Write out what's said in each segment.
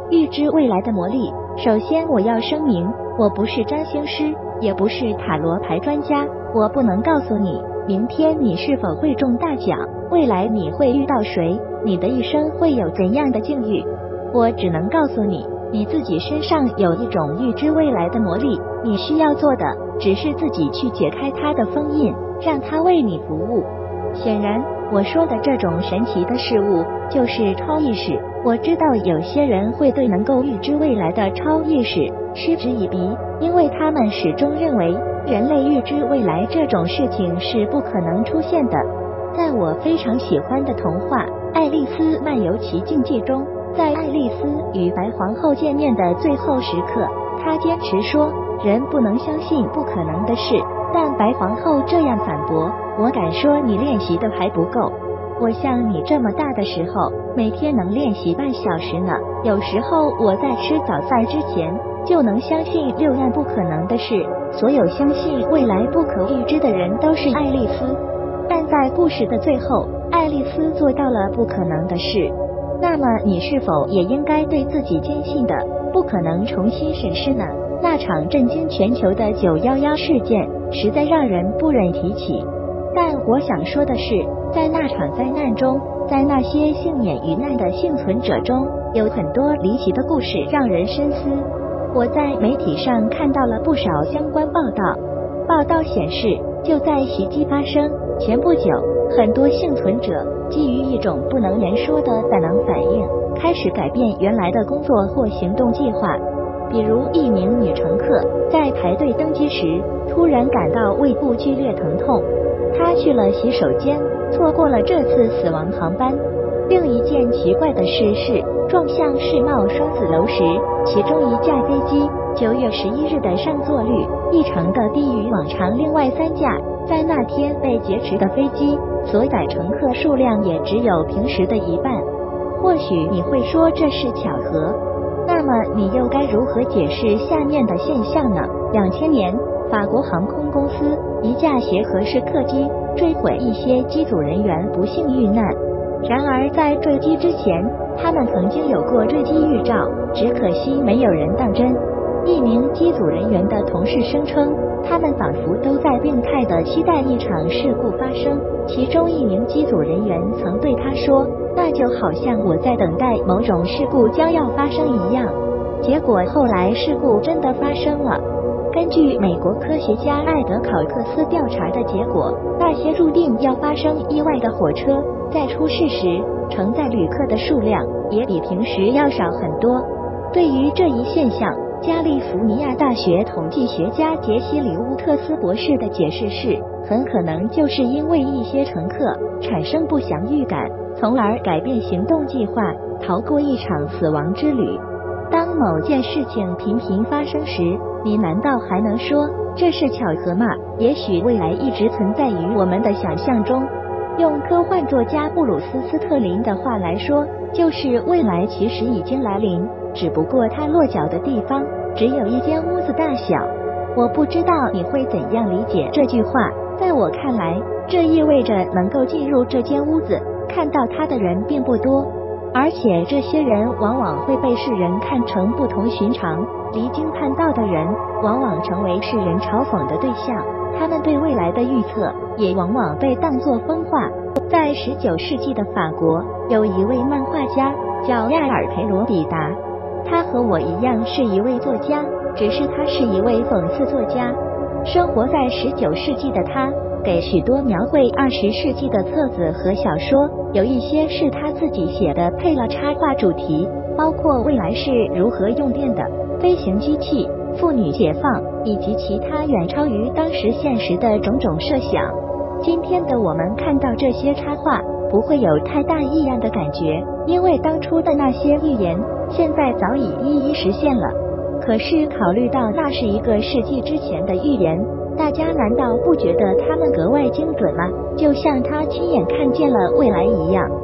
预知未来的魔力。首先我要声明，我不是占星师，也不是塔罗牌专家，我不能告诉你明天你是否会中大奖，未来你会遇到谁，你的一生会有怎样的境遇。我只能告诉你，你自己身上有一种预知未来的魔力，你需要做的只是自己去解开它的封印，让它为你服务。显然，我说的这种神奇的事物就是超意识。我知道有些人会对能够预知未来的超意识嗤之以鼻，因为他们始终认为人类预知未来这种事情是不可能出现的。在我非常喜欢的童话《爱丽丝漫游奇境记》中，在爱丽丝与白皇后见面的最后时刻，她坚持说人不能相信不可能的事，但白皇后这样反驳：我敢说你练习的还不够。我像你这么大的时候，每天能练习半小时呢。有时候我在吃早饭之前就能相信6样不可能的事。所有相信未来不可预知的人都是爱丽丝，但在故事的最后，爱丽丝做到了不可能的事。那么你是否也应该对自己坚信的不可能重新审视呢？那场震惊全球的911事件实在让人不忍提起。但我想说的是，在那场灾难中，在那些幸免于难的幸存者中，有很多离奇的故事让人深思。我在媒体上看到了不少相关报道，报道显示，就在袭击发生前不久，很多幸存者基于一种不能言说的本能反应，开始改变原来的工作或行动计划。比如一名女乘客在排队登机时，突然感到胃部剧烈疼痛，她去了洗手间，错过了这次死亡航班。另一件奇怪的事是，撞向世贸双子楼时，其中一架飞机9月11日的上座率异常的低于往常，另外3架在那天被劫持的飞机所载乘客数量也只有平时的一半。或许你会说这是巧合，那么你又该如何解释下面的现象呢？2000年，法国航空公司一架协和式客机坠毁，一些机组人员不幸遇难。然而在坠机之前，他们曾经有过坠机预兆，只可惜没有人当真。一名机组人员的同事声称，他们仿佛都在病态地期待一场事故发生。其中一名机组人员曾对他说，那就好像我在等待某种事故将要发生一样。结果后来事故真的发生了。根据美国科学家艾德考克斯调查的结果，那些注定要发生意外的火车，在出事时承载旅客的数量也比平时要少很多。对于这一现象，加利福尼亚大学统计学家杰西·里乌特斯博士的解释是，很可能就是因为一些乘客产生不祥预感，从而改变行动计划，逃过一场死亡之旅。当某件事情频频发生时，你难道还能说这是巧合吗？也许未来一直存在于我们的想象中。用科幻作家布鲁斯·斯特林的话来说，就是未来其实已经来临，只不过它落脚的地方只有一间屋子大小。我不知道你会怎样理解这句话，在我看来，这意味着能够进入这间屋子看到它的人并不多，而且这些人往往会被世人看成不同寻常、离经叛道的人，往往成为世人嘲讽的对象。他们对未来的预测也往往被当作疯话。在19世纪的法国，有一位漫画家叫亚尔培罗比达，他和我一样是一位作家，只是他是一位讽刺作家。生活在19世纪的他，给许多描绘20世纪的册子和小说，有一些是他自己写的，配了插画主题，包括未来是如何用电的、飞行机器、妇女解放以及其他远超于当时现实的种种设想。今天的我们看到这些插画，不会有太大异样的感觉，因为当初的那些预言现在早已一一实现了。可是考虑到那是1个世纪之前的预言，大家难道不觉得他们格外精准吗？就像他亲眼看见了未来一样。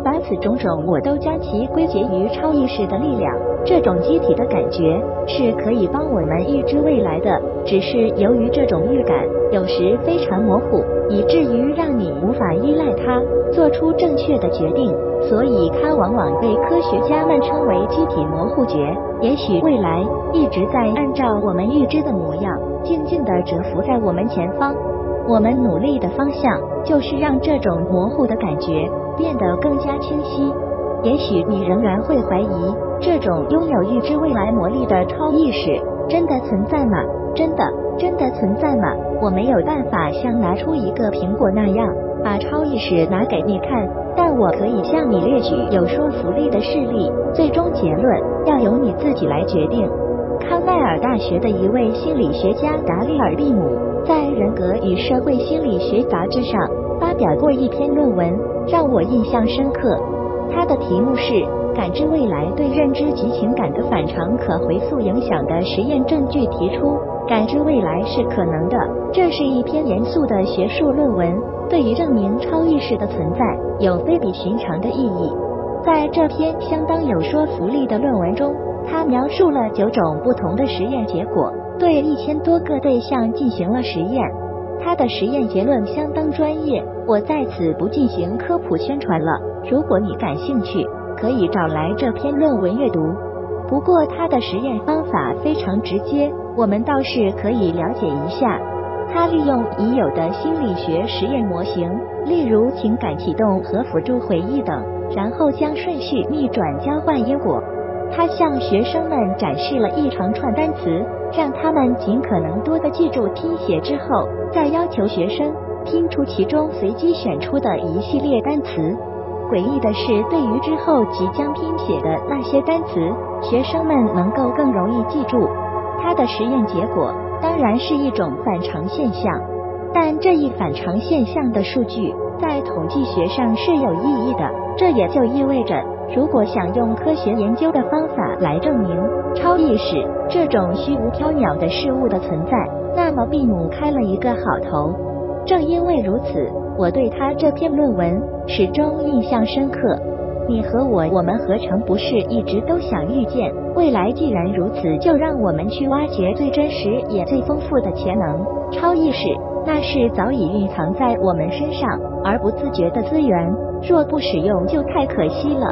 把此种种我都将其归结于超意识的力量。这种机体的感觉是可以帮我们预知未来的，只是由于这种预感有时非常模糊，以至于让你无法依赖它做出正确的决定，所以它往往被科学家们称为机体模糊觉。也许未来一直在按照我们预知的模样静静地蛰伏在我们前方，我们努力的方向就是让这种模糊的感觉变得更加清晰。也许你仍然会怀疑，这种拥有预知未来魔力的超意识真的存在吗？真的存在吗？我没有办法像拿出一个苹果那样把超意识拿给你看，但我可以向你列举有说服力的事例，最终结论要由你自己来决定。康奈尔大学的一位心理学家达利尔·毕姆在《人格与社会心理学》杂志上发表过一篇论文，让我印象深刻。它的题目是感知未来对认知及情感的反常可回溯影响的实验证据，提出感知未来是可能的。这是一篇严肃的学术论文，对于证明超意识的存在有非比寻常的意义。在这篇相当有说服力的论文中，他描述了9种不同的实验结果，对1000多个对象进行了实验。他的实验结论相当专业，我在此不进行科普宣传了，如果你感兴趣可以找来这篇论文阅读。不过他的实验方法非常直接，我们倒是可以了解一下。他利用已有的心理学实验模型，例如情感启动和辅助回忆等，然后将顺序逆转交换因果。他向学生们展示了一长串单词，让他们尽可能多地记住拼写之后，再要求学生拼出其中随机选出的一系列单词。诡异的是，对于之后即将拼写的那些单词，学生们能够更容易记住。他的实验结果当然是一种反常现象，但这一反常现象的数据在统计学上是有意义的。这也就意味着，如果想用科学研究的方法来证明超意识这种虚无缥缈的事物的存在，那么毕姆开了一个好头。正因为如此，我对他这篇论文始终印象深刻。你和我们何尝不是一直都想预见未来？既然如此，就让我们去挖掘最真实也最丰富的潜能。超意识，那是早已蕴藏在我们身上而不自觉的资源，若不使用就太可惜了。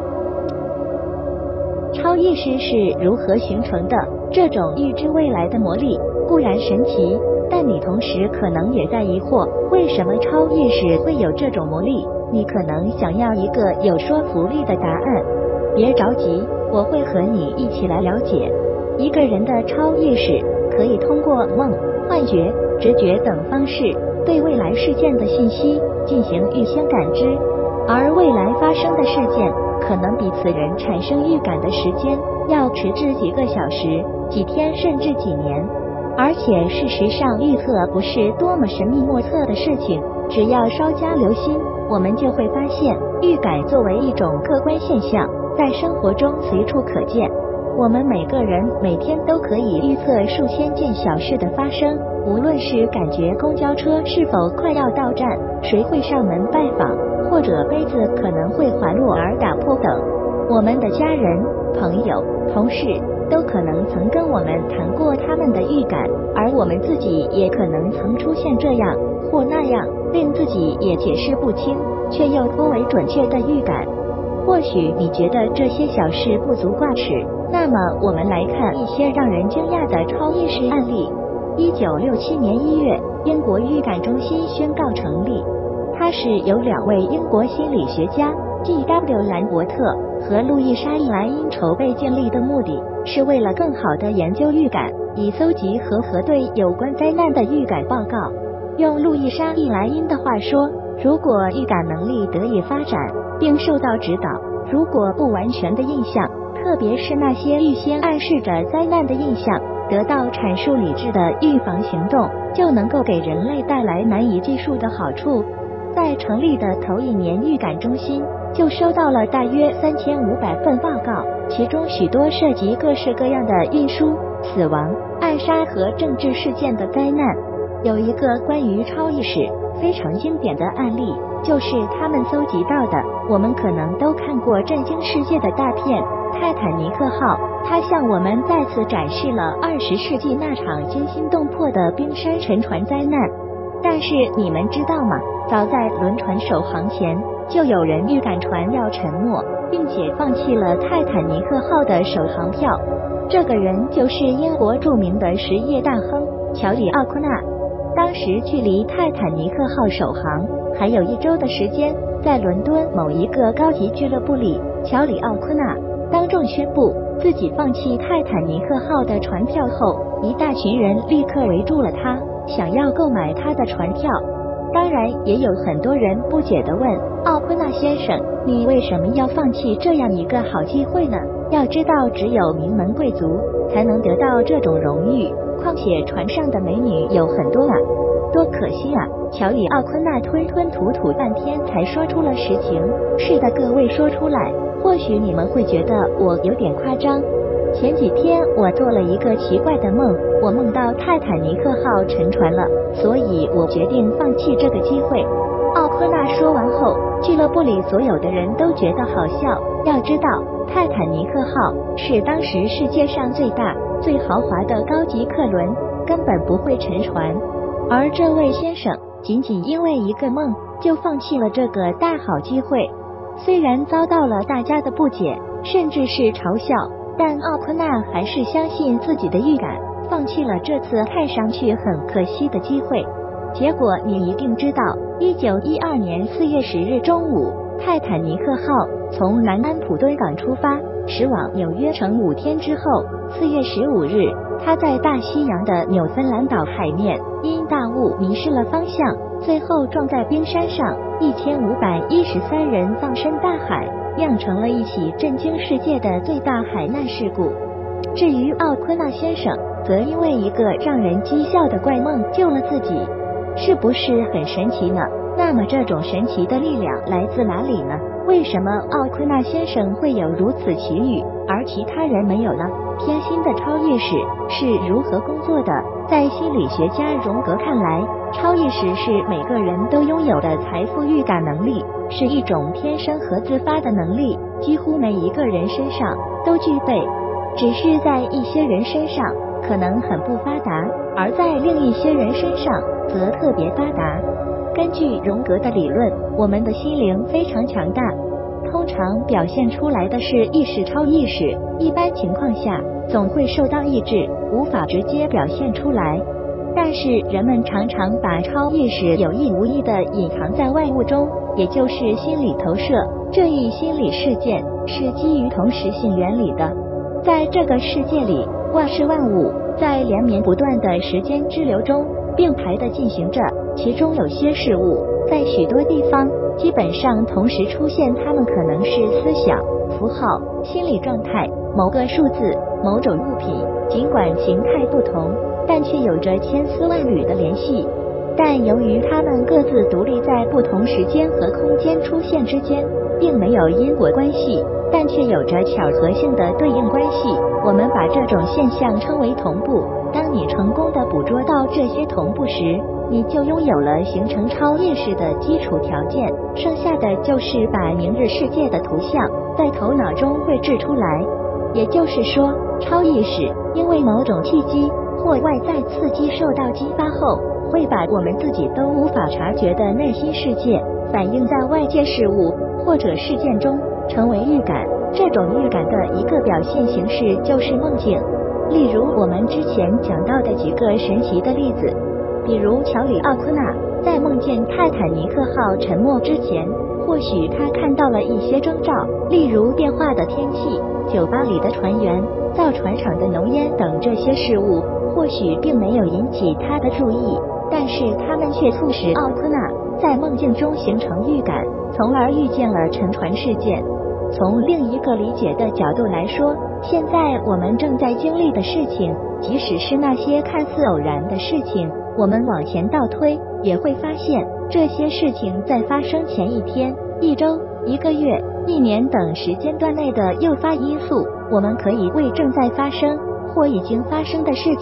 超意识是如何形成的？这种预知未来的魔力固然神奇，但你同时可能也在疑惑，为什么超意识会有这种魔力？你可能想要一个有说服力的答案。别着急，我会和你一起来了解。一个人的超意识可以通过梦、幻觉、直觉等方式对未来事件的信息进行预先感知，而未来发生的事件可能比此人产生预感的时间要迟至几个小时、几天甚至几年。而且事实上，预测不是多么神秘莫测的事情，只要稍加留心，我们就会发现，预感作为一种客观现象，在生活中随处可见。我们每个人每天都可以预测数千件小事的发生，无论是感觉公交车是否快要到站，谁会上门拜访，或者杯子可能会滑落而打破等。我们的家人、朋友、同事都可能曾跟我们谈过他们的预感，而我们自己也可能曾出现这样或那样令自己也解释不清却又颇为准确的预感。或许你觉得这些小事不足挂齿，那么我们来看一些让人惊讶的超意识案例。1967年1月，英国预感中心宣告成立，它是由2位英国心理学家 G.W. 兰伯特和路易莎·易莱因筹备建立的，目的是为了更好地研究预感，以搜集和核对有关灾难的预感报告。用路易莎·易莱因的话说，如果预感能力得以发展并受到指导，如果不完全的印象，特别是那些预先暗示着灾难的印象得到阐述理智的预防行动，就能够给人类带来难以计数的好处。在成立的头1年，预感中心就收到了大约3500份报告，其中许多涉及各式各样的运输、死亡、暗杀和政治事件的灾难。有一个关于超意识非常经典的案例，就是他们搜集到的，我们可能都看过震惊世界的大片《泰坦尼克号》，它向我们再次展示了20世纪那场惊心动魄的冰山沉船灾难。但是你们知道吗？早在轮船首航前，就有人预感船要沉没，并且放弃了泰坦尼克号的首航票。这个人就是英国著名的实业大亨乔里奥库纳。当时距离泰坦尼克号首航还有1周的时间，在伦敦某一个高级俱乐部里，乔里奥库纳当众宣布自己放弃泰坦尼克号的船票后，一大群人立刻围住了他，想要购买他的船票。当然，也有很多人不解地问奥库纳先生，你为什么要放弃这样一个好机会呢？要知道，只有名门贵族才能得到这种荣誉，况且船上的美女有很多啊，多可惜啊！乔里奥昆纳吞吞吐吐半天才说出了实情。是的，各位说出来，或许你们会觉得我有点夸张。前几天我做了一个奇怪的梦，我梦到泰坦尼克号沉船了，所以我决定放弃这个机会。奥昆纳说完后，俱乐部里所有的人都觉得好笑。要知道，泰坦尼克号是当时世界上最大、最豪华的高级客轮，根本不会沉船。而这位先生仅仅因为一个梦，就放弃了这个大好机会。虽然遭到了大家的不解，甚至是嘲笑，但奥昆纳还是相信自己的预感，放弃了这次看上去很可惜的机会。结果你一定知道，1912年4月10日中午，泰坦尼克号从南安普敦港出发，驶往纽约城5天之后，4月15日，它在大西洋的纽芬兰岛海面因大雾迷失了方向，最后撞在冰山上，1513人葬身大海，酿成了一起震惊世界的最大海难事故。至于奥昆纳先生，则因为一个让人讥笑的怪梦救了自己，是不是很神奇呢？那么这种神奇的力量来自哪里呢？为什么奥昆纳先生会有如此奇遇，而其他人没有呢？偏心的超意识是如何工作的？在心理学家荣格看来，超意识是每个人都拥有的财富预感能力，是一种天生和自发的能力，几乎每一个人身上都具备，只是在一些人身上可能很不发达，而在另一些人身上则特别发达。根据荣格的理论，我们的心灵非常强大，通常表现出来的是意识超意识，一般情况下总会受到抑制，无法直接表现出来。但是人们常常把超意识有意无意地隐藏在外物中，也就是心理投射。这一心理事件是基于同时性原理的。在这个世界里，万事万物在连绵不断的时间之流中并排地进行着，其中有些事物在许多地方基本上同时出现，它们可能是思想、符号、心理状态、某个数字、某种物品，尽管形态不同，但却有着千丝万缕的联系。但由于它们各自独立在不同时间和空间出现之间，并没有因果关系，但却有着巧合性的对应关系，我们把这种现象称为同步。当你成功地捕捉到这些同步时，你就拥有了形成超意识的基础条件，剩下的就是把明日世界的图像在头脑中绘制出来。也就是说，超意识因为某种契机或外在刺激受到激发后，会把我们自己都无法察觉的内心世界反映在外界事物或者事件中，成为预感。这种预感的一个表现形式就是梦境。例如我们之前讲到的几个神奇的例子，比如乔里奥昆纳在梦见泰坦尼克号沉没之前，或许他看到了一些征兆，例如变化的天气、酒吧里的船员、造船厂的浓烟等。这些事物或许并没有引起他的注意，但是他们却促使奥昆纳在梦境中形成预感，从而预见了沉船事件。从另一个理解的角度来说，现在我们正在经历的事情，即使是那些看似偶然的事情，我们往前倒推，也会发现这些事情在发生前一天、一周、一个月、一年等时间段内的诱发因素。我们可以为正在发生或已经发生的事情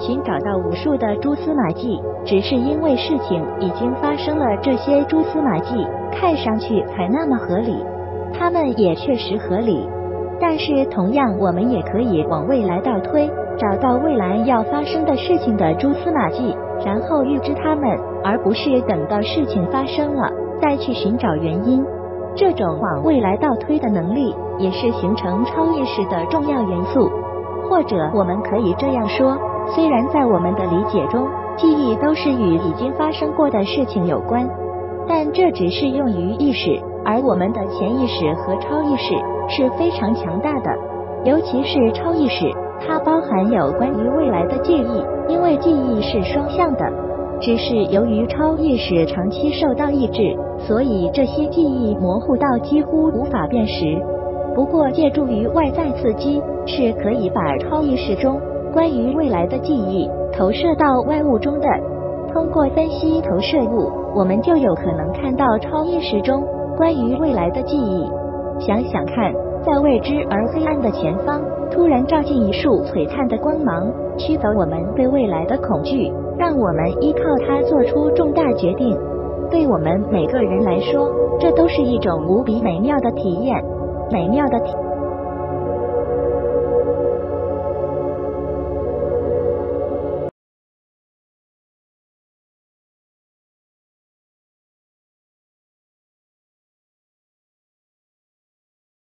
寻找到无数的蛛丝马迹，只是因为事情已经发生了，这些蛛丝马迹看上去才那么合理，它们也确实合理。但是同样，我们也可以往未来倒推，找到未来要发生的事情的蛛丝马迹，然后预知它们，而不是等到事情发生了再去寻找原因。这种往未来倒推的能力，也是形成超意识的重要元素。或者我们可以这样说，虽然在我们的理解中，记忆都是与已经发生过的事情有关，但这只适用于意识，而我们的潜意识和超意识是非常强大的，尤其是超意识，它包含有关于未来的记忆，因为记忆是双向的。只是由于超意识长期受到抑制，所以这些记忆模糊到几乎无法辨识。不过借助于外在刺激，是可以把超意识中关于未来的记忆投射到外物中的。通过分析投射物，我们就有可能看到超意识中关于未来的记忆。想想看，在未知而黑暗的前方，突然照进一束璀璨的光芒，驱走我们对未来的恐惧，让我们依靠它做出重大决定。对我们每个人来说，这都是一种无比美妙的体验。美妙的体